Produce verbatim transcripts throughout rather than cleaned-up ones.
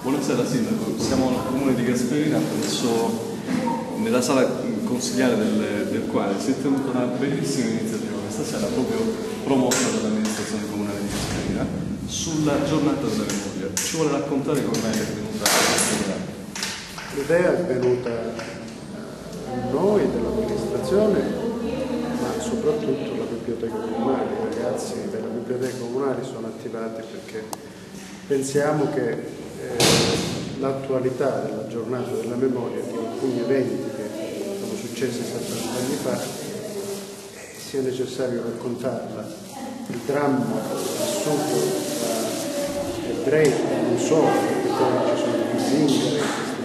Buonasera Sindaco, siamo al Comune di Gasperina, penso nella sala consigliare del, del quale si è tenuta una bellissima iniziativa questa sera, proprio promossa dall'amministrazione comunale di Gasperina, sulla giornata della memoria. Ci vuole raccontare come mai è venuta questa idea? L'idea è venuta a noi dell'amministrazione, ma soprattutto la biblioteca comunale. I ragazzi della biblioteca comunale sono attivati perché pensiamo che eh, l'attualità della giornata della memoria di alcuni eventi che sono successi settanta anni fa eh, sia necessario raccontarla. Il dramma vissuto da ebrei e non solo, perché poi ci sono gli zingari,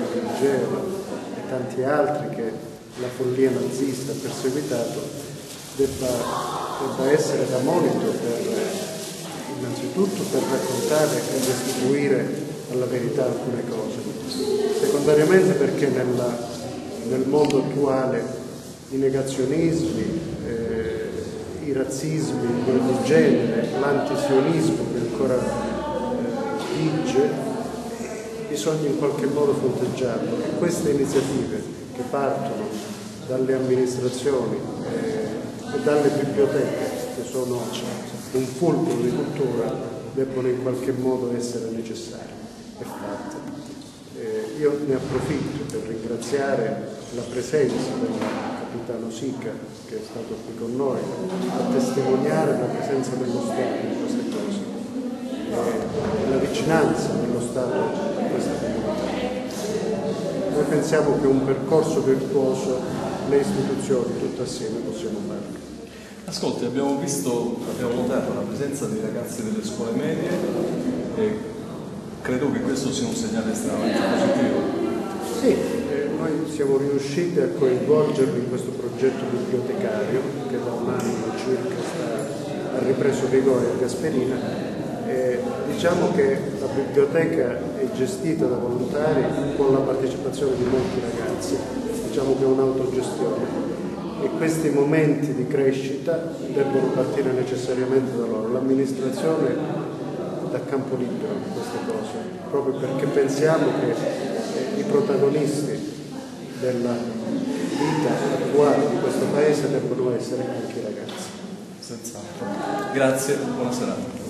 e tanti altri che la follia nazista ha perseguitato, debba, debba essere da monito per, innanzitutto per raccontare e restituire alla verità alcune cose, secondariamente perché nella, nel mondo attuale i negazionismi, eh, i razzismi di ogni genere, l'antisionismo che ancora eh, vige, bisogna in qualche modo fronteggiarlo, e queste iniziative che partono dalle amministrazioni eh, e dalle biblioteche, che sono un fulcro di cultura, debbono in qualche modo essere necessarie e fatte. Eh, io ne approfitto per ringraziare la presenza del capitano Sica, che è stato qui con noi, a testimoniare la presenza dello Stato in queste cose, e la vicinanza dello Stato a questa comunità. Noi pensiamo che un percorso virtuoso le istituzioni tutte assieme possiamo fare. Ascolti, abbiamo visto, abbiamo notato la presenza dei ragazzi delle scuole medie e credo che questo sia un segnale estremamente positivo. Sì, eh, noi siamo riusciti a coinvolgerli in questo progetto bibliotecario che da un anno circa sta, ha ripreso vigore a Gasperina. Eh, diciamo che la biblioteca è gestita da volontari con la partecipazione di molti ragazzi, diciamo che è un'autogestione. E questi momenti di crescita debbono partire necessariamente da loro. L'amministrazione dà campo libero a queste cose, proprio perché pensiamo che eh, i protagonisti della vita attuale di questo Paese debbono essere anche i ragazzi. Senz'altro. Grazie, buona serata.